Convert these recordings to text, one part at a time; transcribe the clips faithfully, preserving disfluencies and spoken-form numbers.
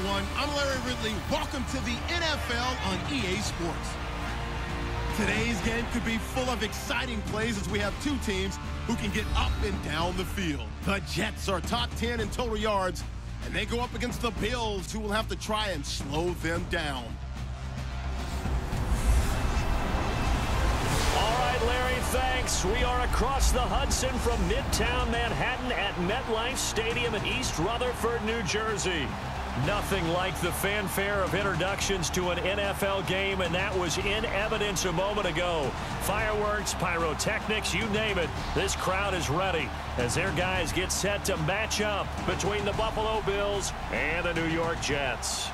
everyone. I'm Larry Ridley. Welcome to the N F L on E A Sports. Today's game could be full of exciting plays as we have two teams who can get up and down the field. The Jets are top ten in total yards, and they go up against the Bills, who will have to try and slow them down. All right, Larry, thanks. We are across the Hudson from Midtown Manhattan at MetLife Stadium in East Rutherford, New Jersey. Nothing like the fanfare of introductions to an N F L game, and that was in evidence a moment ago. Fireworks, pyrotechnics, you name it. This crowd is ready as their guys get set to match up between the Buffalo Bills and the New York Jets.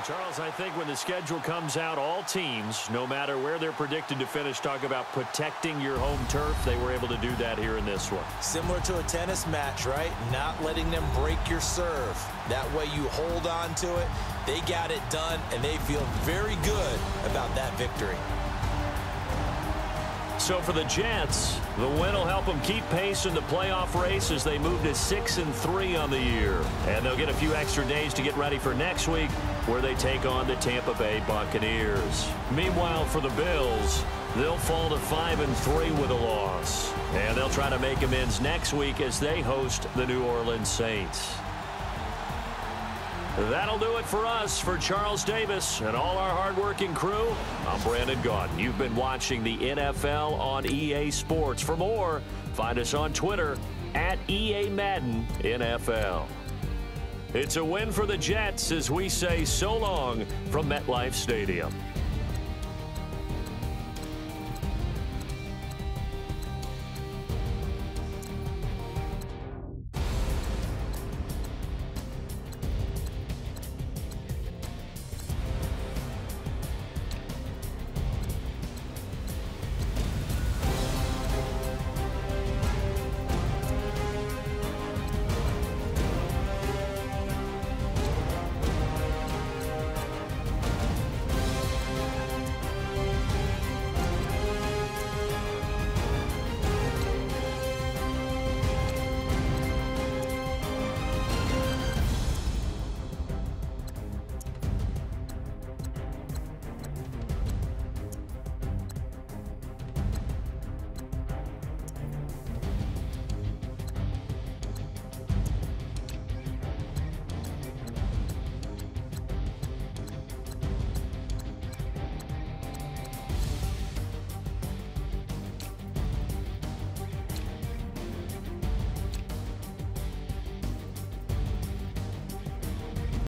Charles, I think when the schedule comes out, all teams, no matter where they're predicted to finish, talk about protecting your home turf. They were able to do that here in this one. Similar to a tennis match, right? Not letting them break your serve. That way you hold on to it. They got it done, and they feel very good about that victory. So for the Jets, the win will help them keep pace in the playoff race as they move to six and three on the year. And they'll get a few extra days to get ready for next week, where they take on the Tampa Bay Buccaneers. Meanwhile, for the Bills, they'll fall to five and three with a loss. And they'll try to make amends next week as they host the New Orleans Saints. That'll do it for us. For Charles Davis and all our hardworking crew, I'm Brandon Gaudin. You've been watching the N F L on E A Sports. For more, find us on Twitter at E A Madden N F L. It's a win for the Jets as we say so long from MetLife Stadium.